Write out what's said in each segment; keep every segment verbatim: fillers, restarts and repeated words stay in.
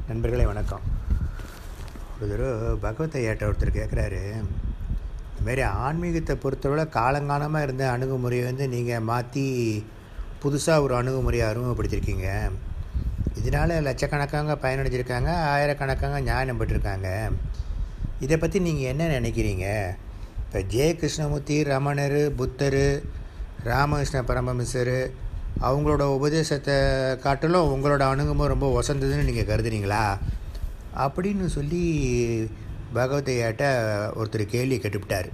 நண்பர்களே வணக்கம். ஒரு தடவை பகவத் ஐயாட்ட ஒருத்தர் கேட்குறாரு, இதுமாரி ஆன்மீகத்தை பொறுத்தவரை காலங்காலமாக இருந்த அணுகுமுறையை வந்து நீங்கள் மாற்றி புதுசாக ஒரு அணுகுமுறையை அறிமுகப்படுத்தியிருக்கீங்க. இதனால் லட்சக்கணக்காக பயனடைஞ்சிருக்காங்க, ஆயிரக்கணக்காக ஞானம் பெற்றிருக்காங்க. இதை பற்றி நீங்கள் என்ன நினைக்கிறீங்க? இப்போ ஜெய கிருஷ்ணமூர்த்தி, ரமணர், புத்தர், ராமகிருஷ்ண பரமஹம்சர் அவங்களோட உபதேசத்தை காட்டிலும் உங்களோட அணுகுமுறை ரொம்ப வசந்ததுன்னு நீங்கள் கருதுறீங்களா அப்படின்னு சொல்லி பகவத்தையாட்ட ஒருத்தர் கேள்வி கேட்டுவிட்டார்.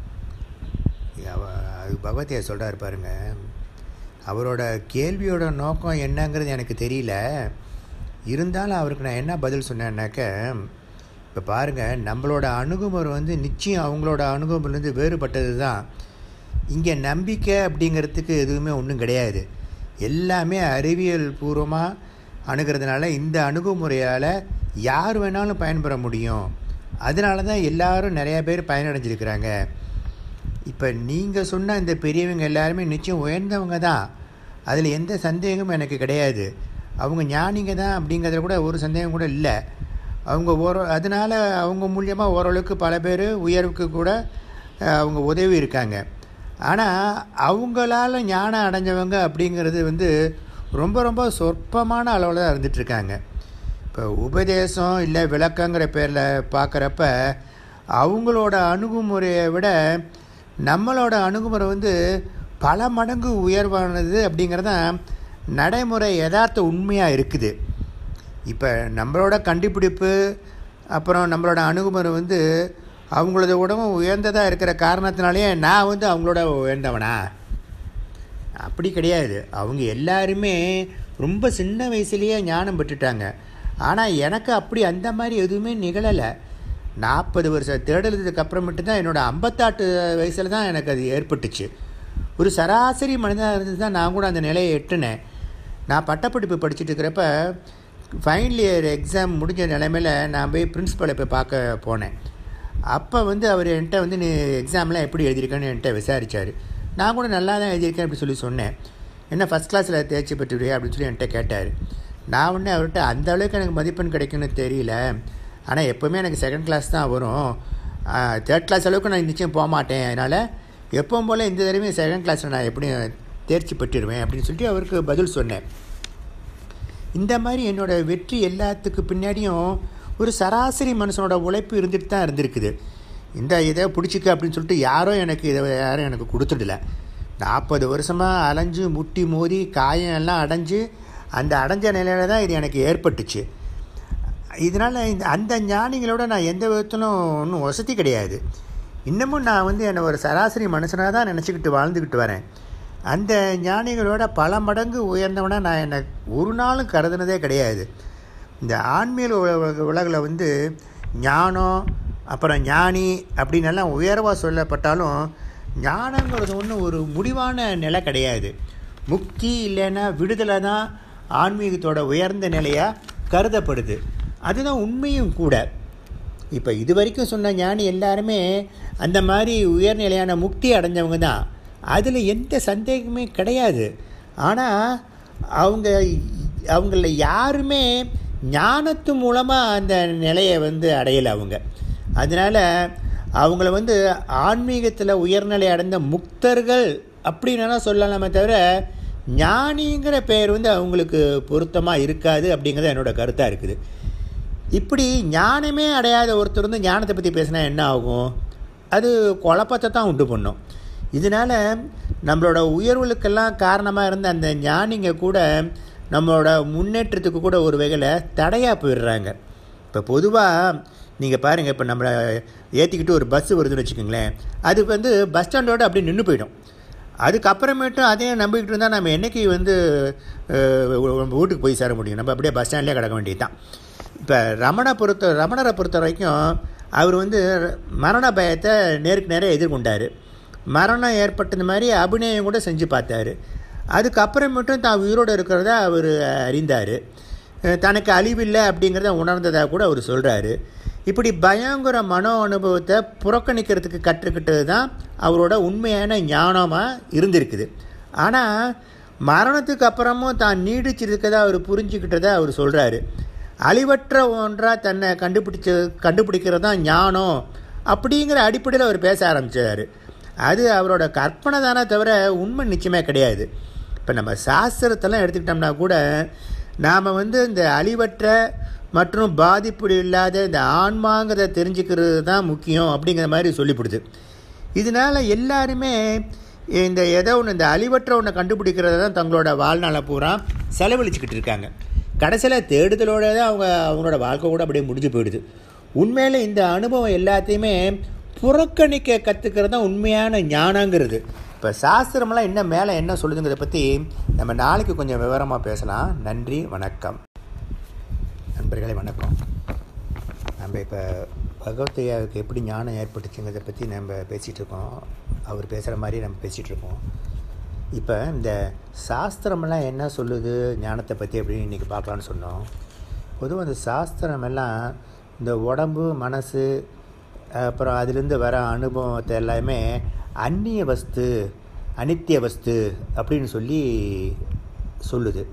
அது பகவத்தையா சொல்கிறார் பாருங்க, அவரோட கேள்வியோட நோக்கம் என்னங்கிறது எனக்கு தெரியல. இருந்தாலும் அவருக்கு நான் என்ன பதில் சொன்னேன்னாக்க, இப்போ பாருங்கள், நம்மளோட அணுகுமுறை வந்து நிச்சயம் அவங்களோட அணுகுமுறைலேருந்து வேறுபட்டது தான். இங்கே நம்பிக்கை அப்படிங்கிறதுக்கு எதுவுமே ஒன்றும் கிடையாது. எல்லாமே அறிவியல் பூர்வமாக அணுகிறதுனால இந்த அணுகுமுறையால் யார் வேணாலும் பயன்பெற முடியும். அதனால தான் எல்லோரும் நிறையா பேர் பயனடைஞ்சிருக்கிறாங்க. இப்போ நீங்கள் சொன்ன இந்த பெரியவங்க எல்லாருமே நிச்சயம் உயர்ந்தவங்க தான், அதில் எந்த சந்தேகமும் எனக்கு கிடையாது. அவங்க ஞானிங்க தான் அப்படிங்கிறதுல கூட ஒரு சந்தேகம் கூட இல்லை. அவங்க ஓர அதனால் அவங்க மூலியமாக ஓரளவுக்கு பல பேர் உயர்வுக்கு கூட அவங்க உதவி இருக்காங்க. ஆனால் அவங்களால ஞானம் அடைஞ்சவங்க அப்படிங்கிறது வந்து ரொம்ப ரொம்ப சொற்பமான அளவில் தான் இருந்துகிட்ருக்காங்க. இப்போ உபதேசம் இல்லை விளக்கங்கிற பேரில் பார்க்குறப்ப அவங்களோட அணுகுமுறையை விட நம்மளோட அணுகுமுறை வந்து பல மடங்கு உயர்வானது அப்படிங்கிறதான் நடைமுறை யதார்த்த உண்மையாக இருக்குது. இப்போ நம்மளோட கண்டுபிடிப்பு அப்புறம் நம்மளோட அணுகுமுறை வந்து அவங்களோட உடம்பும் உயர்ந்ததாக இருக்கிற காரணத்தினாலேயே நான் வந்து அவங்களோட உயர்ந்தவனா? அப்படி கிடையாது. அவங்க எல்லாருமே ரொம்ப சின்ன வயசுலேயே ஞானம் பெற்றுட்டாங்க. ஆனால் எனக்கு அப்படி அந்த மாதிரி எதுவுமே நிகழலை. நாற்பது வருஷம் தேடலுக்கு அப்புறமேட்டு தான் என்னோடய ஐம்பத்தாட்டு வயசில் தான் எனக்கு அது ஏற்பட்டுச்சு. ஒரு சராசரி மனிதனாக இருந்து தான் நான் கூட அந்த நிலையை எட்டுனேன். நான் பட்டப்படிப்பு படிச்சுட்டு இருக்கிறப்ப ஃபைனல் இயர் எக்ஸாம் முடிஞ்ச நிலைமையில் நான் போய் பிரின்ஸிபலை போய் பார்க்க போனேன். அப்போ வந்து அவர் என்கிட்ட வந்து நீ எக்ஸாம்லாம் எப்படி எழுதியிருக்கேன்னு என்கிட்ட விசாரித்தார். நான் கூட நல்லா தான் எழுதியிருக்கேன் அப்படி சொல்லி சொன்னேன். என்ன ஃபஸ்ட் கிளாஸில் தேர்ச்சி பெற்றுவியா அப்படின்னு சொல்லி என்கிட்ட கேட்டார். நான் உடனே அவர்கிட்ட அந்த அளவுக்கு எனக்கு மதிப்பெண் கிடைக்குன்னு தெரியல, ஆனால் எப்போவுமே எனக்கு செகண்ட் கிளாஸ் தான் வரும், தேர்ட் கிளாஸ் அளவுக்கு நான் நிச்சயம் போக மாட்டேன், அதனால் எப்பவும் போல் இந்த தடவையும் செகண்ட் கிளாஸில் நான் எப்படியும் தேர்ச்சி பெற்றுடுவேன் அப்படின்னு சொல்லிட்டு அவருக்கு பதில் சொன்னேன். இந்த மாதிரி என்னோடய வெற்றி எல்லாத்துக்கு பின்னாடியும் ஒரு சராசரி மனுஷனோட உழைப்பு இருந்துட்டு தான் இருந்திருக்குது. இந்த இதை பிடிச்சிக்க அப்படின்னு சொல்லிட்டு யாரும் எனக்கு இதை யாரும் எனக்கு கொடுத்துடல. நாற்பது வருஷமாக அலைஞ்சு முட்டி மோதி காயம் எல்லாம் அடைஞ்சு அந்த அடைஞ்ச நிலையில தான் இது எனக்கு ஏற்பட்டுச்சு. இதனால் இந்த அந்த ஞானிகளோட நான் எந்த விதத்திலும் ஒன்றும் வசதி கிடையாது. இன்னமும் நான் வந்து என்னை ஒரு சராசரி மனுஷனாக தான் நினச்சிக்கிட்டு வாழ்ந்துக்கிட்டு வரேன். அந்த ஞானிகளோட பல மடங்கு உயர்ந்தவனாக நான் என்னை ஒரு நாளும் கருதுனதே கிடையாது. இந்த ஆன்மீக உலகில் வந்து ஞானம் அப்புறம் ஞானி அப்படின்னு எல்லாம் உயர்வாக சொல்லப்பட்டாலும் ஞானங்கிறது ஒன்றும் ஒரு முடிவான நிலை கிடையாது. முக்தி இல்லைன்னா விடுதலை தான் ஆன்மீகத்தோட உயர்ந்த நிலையாக கருதப்படுது. அதுதான் உண்மையும் கூட. இப்போ இது வரைக்கும் சொன்ன ஞானி எல்லாருமே அந்த மாதிரி உயர்நிலையான முக்தி அடைஞ்சவங்க தான், அதில் எந்த சந்தேகமே கிடையாது. ஆனால் அவங்க அவங்கள யாருமே ஞானத்து மூலமாக அந்த நிலையை வந்து அடையலை அவங்க. அதனால் அவங்கள வந்து ஆன்மீகத்தில் உயர்நிலை அடைந்த முக்தர்கள் அப்படின்னு சொல்லலாமே தவிர ஞானிங்கிற பெயர் வந்து அவங்களுக்கு பொருத்தமாக இருக்காது அப்படிங்கிறது என்னோடய கருத்தாக இருக்குது. இப்படி ஞானமே அடையாத ஒருத்தர் வந்து ஞானத்தை பற்றி பேசினா என்ன ஆகும்? அது குழப்பத்தை தான் உண்டு பண்ணும். இதனால் நம்மளோட உயர்வுகளுக்கெல்லாம் காரணமாக இருந்த அந்த ஞானிங்க கூட நம்மளோட முன்னேற்றத்துக்கு கூட ஒரு வகையில் தடையாக போயிடுறாங்க. இப்போ பொதுவாக நீங்கள் பாருங்கள், இப்போ நம்மளை ஏற்றிக்கிட்டு ஒரு பஸ்ஸு வருதுன்னு வச்சுக்கோங்களேன், அது வந்து பஸ் ஸ்டாண்டோடு அப்படியே நின்று போயிடும். அதுக்கப்புறமேட்டும் அதையும் நம்பிக்கிட்டு இருந்தால் நம்ம என்றைக்கு வந்து வீட்டுக்கு போய் சேர முடியும்? நம்ம அப்படியே பஸ் ஸ்டாண்ட்லேயே கிடக்க வேண்டியது தான். இப்போ ரமணை பொறுத்த ரமணரை பொறுத்த வரைக்கும் அவர் வந்து மரண பயத்தை நேருக்கு நேராக எதிர்கொண்டார். மரணம் ஏற்பட்டது மாதிரி அபிநயம் கூட செஞ்சு பார்த்தாரு. அதுக்கப்புறமேட்டும் தான் உயிரோடு இருக்கிறத அவர் அறிந்தார். தனக்கு அழிவில்லை அப்படிங்கிறத உணர்ந்ததாக கூட அவர் சொல்கிறாரு. இப்படி பயங்கர மனோ அனுபவத்தை புறக்கணிக்கிறதுக்கு கற்றுக்கிட்டது தான் அவரோட உண்மையான ஞானமாக இருந்திருக்குது. ஆனால் மரணத்துக்கு அப்புறமும் தான் நீடிச்சிருக்கதை அவர் புரிஞ்சுக்கிட்டதை அவர் சொல்கிறாரு. அழிவற்ற ஒன்றாக தன்னை கண்டுபிடிச்ச கண்டுபிடிக்கிறது தான் ஞானம் அப்படிங்கிற அடிப்படையில் அவர் பேச ஆரம்பித்தார். அது அவரோட கற்பனை தானே தவிர உண்மை நிச்சயமே கிடையாது. இப்போ நம்ம சாஸ்திரத்தெல்லாம் எடுத்துக்கிட்டோம்னா கூட நாம் வந்து இந்த அழிவற்ற மற்றும் பாதிப்பு இல்லாத இந்த ஆன்மாங்கிறத தெரிஞ்சுக்கிறது தான் முக்கியம் அப்படிங்கிற மாதிரி சொல்லிவிடுது. இதனால் எல்லாருமே இந்த ஏதோ ஒன்று இந்த அழிவற்ற ஒன்றை கண்டுபிடிக்கிறத தான் தங்களோட வாழ்நாளை பூரா செலவழிச்சிக்கிட்டு இருக்காங்க. கடைசியில் தேடுதலோடு தான் அவங்க அவங்களோட வாழ்க்கை கூட அப்படியே முடிஞ்சு போயிடுது. உண்மையில் இந்த அனுபவம் எல்லாத்தையுமே புறக்கணிக்க கற்றுக்கிறது தான் உண்மையான ஞானங்கிறது. இப்போ சாஸ்திரமெல்லாம் இன்னும் மேலே என்ன சொல்லுதுங்கிறத பற்றி நம்ம நாளைக்கு கொஞ்சம் விவரமாக பேசலாம். நன்றி, வணக்கம். நண்பர்களே வணக்கம். நம்ம இப்போ பகவத்தையாவுக்கு எப்படி ஞானம் ஏற்பட்டுச்சுங்கிறத பற்றி நம்ம பேசிகிட்ருக்கோம். அவர் பேசுகிற மாதிரி நம்ம பேசிகிட்ருக்கோம். இப்போ இந்த சாஸ்திரமெல்லாம் என்ன சொல்லுது ஞானத்தை பற்றி அப்படின்னு இன்றைக்கி பார்க்கலான்னு சொன்னோம். பொதுவாக அந்த சாஸ்திரமெல்லாம் இந்த உடம்பு மனசு அப்புறம் அதுலேருந்து வர அனுபவத்தை எல்லாமே அந்நிய வஸ்து அனித்திய வஸ்து அப்படின்னு சொல்லி சொல்லுது.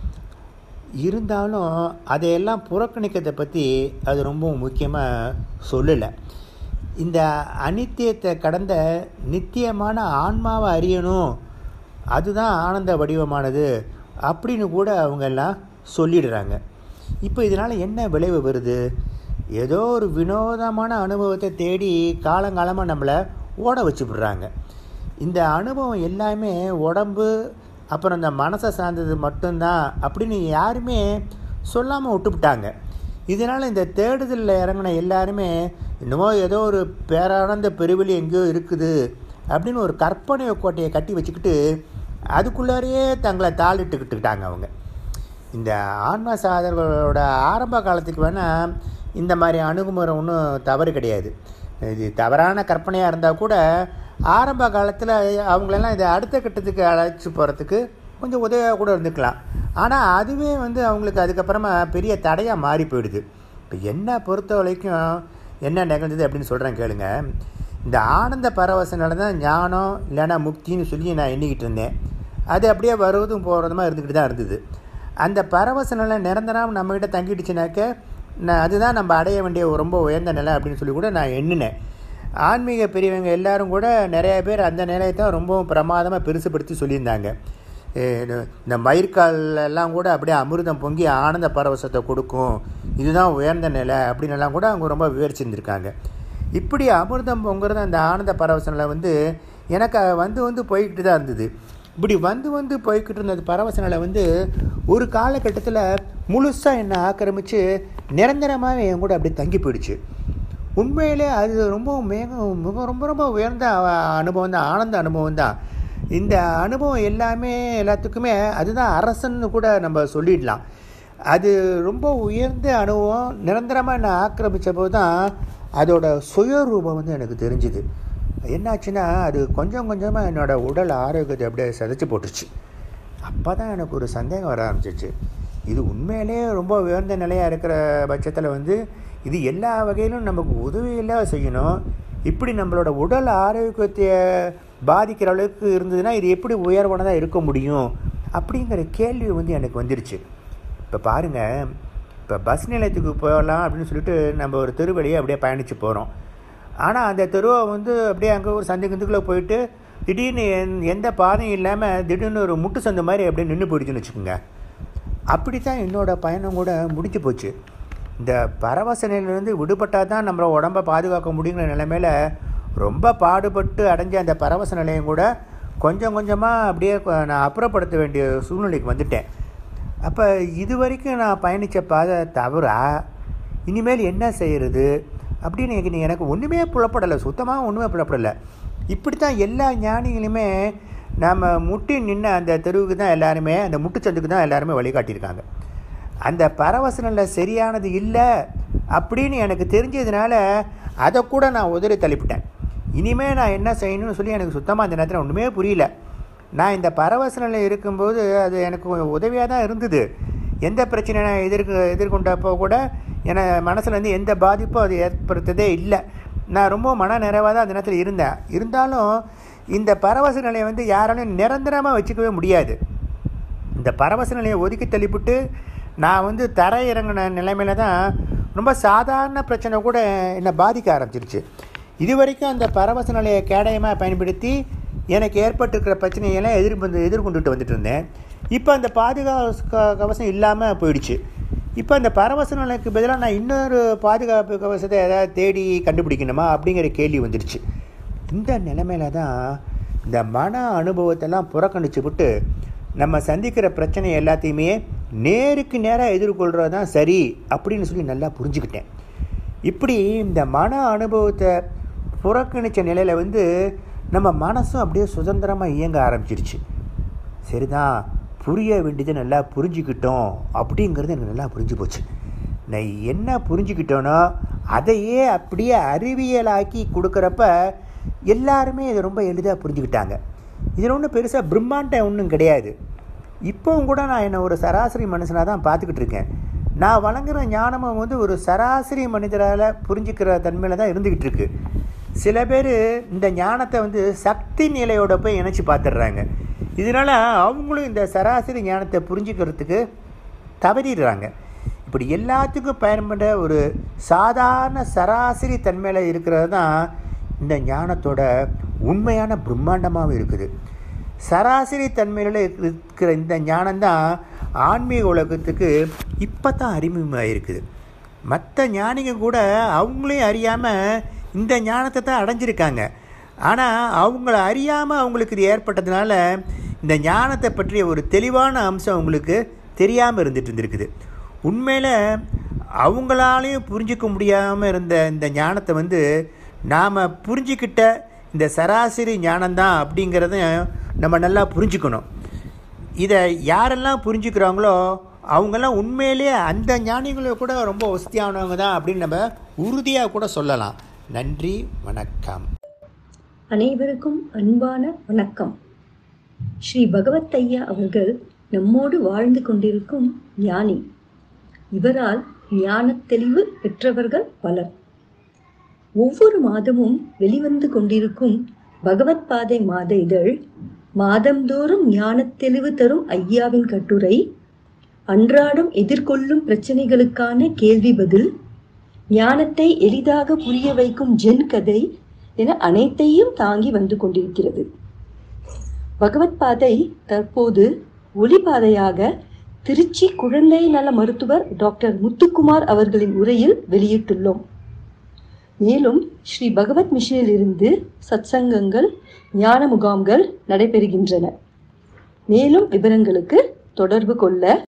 இருந்தாலும் அதையெல்லாம் புறக்கணிக்கிறதை பற்றி அது ரொம்ப முக்கியமாக சொல்லலை. இந்த அனித்தியத்தை கடந்த நித்தியமான ஆன்மாவை அறியணும், அதுதான் ஆனந்த வடிவமானது அப்படின்னு கூட அவங்க எல்லாம் சொல்லிடுறாங்க. இப்போ இதனால் என்ன விளைவு வருது? ஏதோ ஒரு வினோதமான அனுபவத்தை தேடி காலங்காலமாக நம்மளை ஓட வச்சு விடுறாங்க. இந்த அனுபவம் எல்லாமே உடம்பு அப்புறம் இந்த மனசை சார்ந்தது மட்டும்தான் அப்படின்னு யாருமே சொல்லாமல் விட்டுவிட்டாங்க. இதனால் இந்த தேடுதலில் இறங்கின எல்லாருமே இன்னமும் ஏதோ ஒரு பேரானந்த பெருவெளி எங்கேயோ இருக்குது அப்படின்னு ஒரு கற்பனை கோட்டையை கட்டி வச்சுக்கிட்டு அதுக்குள்ளாரையே தங்களை தாளிட்டுக்கிட்டுக்கிட்டாங்க அவங்க. இந்த ஆன்ம சாதகர்களோட ஆரம்ப காலத்துக்கு வேணால் இந்த மாதிரி அணுகுமுறை ஒன்றும் தவறு கிடையாது. இது தவறான கற்பனையாக இருந்தால் கூட ஆரம்ப காலத்தில் அவங்களெல்லாம் இதை அடுத்த கட்டத்துக்கு அழைச்சி போகிறதுக்கு கொஞ்சம் உதவியாக கூட இருந்துக்கலாம். ஆனால் அதுவே வந்து அவங்களுக்கு அதுக்கப்புறமா பெரிய தடையாக மாறி போயிடுது. இப்போ என்ன பொறுத்த வரைக்கும் என்ன நிகழ்ந்தது அப்படின்னு சொல்கிறேன் கேளுங்க. இந்த ஆனந்த பரவசனால தான் ஞானம் இல்லைன்னா முக்தின்னு சொல்லி நான் எண்ணிக்கிட்டு இருந்தேன். அது அப்படியே வருவதும் போகிறதுமா இருந்துக்கிட்டு தான் இருந்தது. அந்த பரவசனால நிரந்தரம் நம்மகிட்ட தங்கிடுச்சுனாக்க நான் அதுதான் நம்ம அடைய வேண்டிய ரொம்ப உயர்ந்த நிலை அப்படின்னு சொல்லி கூட நான் எண்ணினேன். ஆன்மீக பெரியவங்க எல்லோரும் கூட நிறைய பேர் அந்த நிலையை தான் ரொம்பவும் பிரமாதமாக பெருசுப்படுத்தி சொல்லியிருந்தாங்க. இந்த மயிர்கால் எல்லாம் கூட அப்படியே அமிர்தம் பொங்கி ஆனந்த பரவசத்தை கொடுக்கும், இதுதான் உயர்ந்த நிலை அப்படின்னு எல்லாம் கூட அவங்க ரொம்ப விவரிச்சிருந்துருக்காங்க. இப்படி அமிர்தம் பொங்குறது அந்த ஆனந்த பரவசனில் வந்து எனக்கு வந்து வந்து போய்கிட்டு தான் இருந்தது. இப்படி வந்து வந்து போய்கிட்டு இருந்தது பரவசனில் வந்து ஒரு காலகட்டத்தில் முழுசாக என்னை ஆக்கிரமித்து நிரந்தரமாகவே என் கூட அப்படி தங்கி போயிடுச்சு. உண்மையிலே அது ரொம்ப மிக மிக ரொம்ப ரொம்ப உயர்ந்த அனுபவம் தான், ஆனந்த அனுபவம் தான். இந்த அனுபவம் எல்லாமே எல்லாத்துக்குமே அதுதான் அரசன்னு கூட நம்ம சொல்லிடலாம். அது ரொம்ப உயர்ந்த அனுபவம். நிரந்தரமாக என்னை ஆக்கிரமித்த போது தான் அதோட சுயரூபம் வந்து எனக்கு தெரிஞ்சுது. என்னாச்சுன்னா அது கொஞ்சம் கொஞ்சமாக என்னோடய உடல் ஆரோக்கியத்தை அப்படியே சிதைச்சி போட்டுருச்சு. அப்போ தான் எனக்கு ஒரு சந்தேகம் வர ஆரம்பிச்சிச்சு. இது உண்மையிலே ரொம்ப உயர்ந்த நிலையாக இருக்கிற பட்சத்தில் வந்து இது எல்லா வகையிலும் நமக்கு உதவியெல்லாம் செய்யணும். இப்படி நம்மளோட உடல் ஆரோக்கியத்தை பாதிக்கிற அளவுக்கு இருந்ததுன்னா இது எப்படி உயர்வானதாக இருக்க முடியும் அப்படிங்கிற கேள்வி வந்து எனக்கு வந்துடுச்சு. இப்போ பாருங்கள், இப்போ பஸ் நிலையத்துக்கு போகலாம் அப்படின்னு சொல்லிட்டு நம்ம ஒரு தெரு வழியை அப்படியே பயணித்து போகிறோம். ஆனால் அந்த தெருவை வந்து அப்படியே அங்கே ஒரு சந்தை கிந்துக்குள்ளே போயிட்டு திடீர்னு எந்த பாதையும் இல்லாமல் திடீர்னு ஒரு முட்டு சந்தை மாதிரி அப்படியே நின்று போயிடுச்சுன்னு வச்சுக்கோங்க. அப்படி தான் என்னோடய பயணம் கூட முடிஞ்சு போச்சு. இந்த பரவச நிலையிலேருந்து விடுபட்டால் தான் நம்மளை உடம்பை பாதுகாக்க முடியுங்கிற நிலைமையில் ரொம்ப பாடுபட்டு அடைஞ்ச அந்த பரவச நிலையம் கூட கொஞ்சம் கொஞ்சமாக அப்படியே நான் அப்புறப்படுத்த வேண்டிய சூழ்நிலைக்கு வந்துட்டேன். அப்போ இது வரைக்கும் நான் பயணித்த பாதை தவறா, இனிமேல் என்ன செய்கிறது அப்படின்னு எனக்கு எனக்கு ஒன்றுமே புலப்படலை, சுத்தமாக ஒன்றுமே புலப்படலை. இப்படி தான் எல்லா ஞானிகளுமே நம்ம முட்டி நின்று அந்த தெருவுக்கு தான் எல்லாருமே, அந்த முட்டுச்சந்துக்கு தான் எல்லாருமே வழிகாட்டியிருக்காங்க. அந்த பரவசனில் சரியானது இல்லை அப்படின்னு எனக்கு தெரிஞ்சதுனால அதை கூட நான் உதறி தள்ளிவிட்டேன். இனிமேல் நான் என்ன செய்யணும்னு சொல்லி எனக்கு சுத்தமாக அந்த நேரத்தில் ஒன்றுமே புரியல. நான் இந்த பரவசனில் இருக்கும்போது அது எனக்கு உதவியாக தான் இருந்தது. எந்த பிரச்சனை நான் எதிர்க்க எதிர்கொண்டப்போ கூட என மனசில் வந்து எந்த பாதிப்பும் அது ஏற்படுத்ததே இல்லை. நான் ரொம்ப மன நிறைவாக தான் அந்த நேரத்தில் இருந்தேன். இருந்தாலும் இந்த பரவச நிலையை வந்து யாராலையும் நிரந்தரமாக வச்சுக்கவே முடியாது. இந்த பரவச நிலையை ஒதுக்கி தள்ளிவிட்டு நான் வந்து தரை இறங்கின நிலைமையில தான் ரொம்ப சாதாரண பிரச்சனை கூட என்னை பாதிக்க ஆரம்பிச்சிருச்சு. இது வரைக்கும் அந்த பரவச நிலையை கேடயமாக பயன்படுத்தி எனக்கு ஏற்பட்டிருக்கிற பிரச்சனையெல்லாம் எதிர் வந்து எதிர்கொண்டுட்டு வந்துட்டு இருந்தேன். இப்போ அந்த பாதுகாப்பு கவசம் இல்லாமல் போயிடுச்சு. இப்போ அந்த பரவச நிலைக்கு பதிலாக நான் இன்னொரு பாதுகாப்பு கவசத்தை ஏதாவது தேடி கண்டுபிடிக்கணுமா அப்படிங்கிற கேள்வி வந்துடுச்சு. இந்த நிலைமையில தான் இந்த மன அனுபவத்தெல்லாம் புறக்கணிச்சு விட்டு நம்ம சந்திக்கிற பிரச்சனை எல்லாத்தையுமே நேருக்கு நேராக எதிர்கொள்கிறது தான் சரி அப்படின்னு சொல்லி நல்லா புரிஞ்சுக்கிட்டேன். இப்படி இந்த மன அனுபவத்தை புறக்கணித்த நிலையில் வந்து நம்ம மனசும் அப்படியே சுதந்திரமாக இயங்க ஆரம்பிச்சிருச்சு. சரிதான், புரிய வேண்டியதை நல்லா புரிஞ்சுக்கிட்டோம் அப்படிங்கிறது எனக்கு நல்லா புரிஞ்சு போச்சு. நான் என்ன புரிஞ்சுக்கிட்டோனோ அதையே அப்படியே அறிவியலாக்கி கொடுக்குறப்ப எல்லாருமே இதை ரொம்ப எளிதாக புரிஞ்சுக்கிட்டாங்க. இதில் ஒன்றும் பெருசாக பிரம்மாண்டம் ஒன்றும் கிடையாது. இப்போவும் கூட நான் என்னை ஒரு சராசரி மனுஷனாக தான் பார்த்துக்கிட்டு இருக்கேன். நான் வழங்குகிற ஞானமும் வந்து ஒரு சராசரி மனிதரால் புரிஞ்சுக்கிற தன்மையில் தான் இருந்துக்கிட்டு இருக்கு. சில பேர் இந்த ஞானத்தை வந்து சக்தி நிலையோட போய் இணைச்சி பார்த்துடுறாங்க. இதனால் அவங்களும் இந்த சராசரி ஞானத்தை புரிஞ்சுக்கிறதுக்கு தவறிடுறாங்க. இப்படி எல்லாத்துக்கும் பயன்பட ஒரு சாதாரண சராசரி தன்மையில் இருக்கிறது தான் இந்த ஞானத்தோட உண்மையான பிரம்மாண்டமாகவும் இருக்குது. சராசரி தன்மையில் இருக்கிற இந்த ஞானம்தான் ஆன்மீக உலகத்துக்கு இப்போ தான் அறிமுகமாக இருக்குது. மற்ற ஞானிங்க கூட அவங்களையும் அறியாமல் இந்த ஞானத்தை தான் அடைஞ்சிருக்காங்க. ஆனால் அவங்கள அறியாமல் அவங்களுக்கு இது ஏற்பட்டதுனால இந்த ஞானத்தை பற்றிய ஒரு தெளிவான அம்சம் அவங்களுக்கு தெரியாமல் இருந்துட்டு இருந்திருக்குது. உண்மையில் அவங்களாலையும் புரிஞ்சிக்க முடியாமல் இருந்த இந்த ஞானத்தை வந்து நாம் புரிஞ்சிக்கிட்ட இந்த சராசரி ஞானம்தான் அப்படிங்கிறத நம்ம நல்லா புரிஞ்சுக்கணும். இதை யாரெல்லாம் புரிஞ்சுக்கிறாங்களோ அவங்கெல்லாம் உண்மையிலேயே அந்த ஞானிகளை கூட ரொம்ப வசதியானவங்க தான் அப்படின்னு நம்ம உறுதியாக கூட சொல்லலாம். நன்றி, வணக்கம். அனைவருக்கும் அன்பான வணக்கம். ஸ்ரீ பகவத் ஐயா அவர்கள் நம்மோடு வாழ்ந்து கொண்டிருக்கும் ஞானி. இவரால் ஞான தெளிவு பெற்றவர்கள் பலர். ஒவ்வொரு மாதமும் வெளிவந்து கொண்டிருக்கும் பகவத் பாதை மாத இதழ், மாதந்தோறும் ஞான தெளிவு தரும் ஐயாவின் கட்டுரை, அன்றாடம் எதிர்கொள்ளும் பிரச்சனைகளுக்கான கேள்வி பதில், ஞானத்தை எளிதாக புரிய வைக்கும் ஜென் கதை என அனைத்தையும் தாங்கி வந்து கொண்டிருக்கிறது. பகவத் பாதை தற்போது ஒளிபாதையாக திருச்சி குழந்தை நல மருத்துவர் டாக்டர் முத்துக்குமார் அவர்களின் உரையில் வெளியிட்டுள்ளோம். மேலும் ஸ்ரீ பகவத் மிஷனில் இருந்து சத்சங்கங்கள், ஞான முகாம்கள் நடைபெறுகின்றன. மேலும் விவரங்களுக்கு தொடர்பு கொள்ள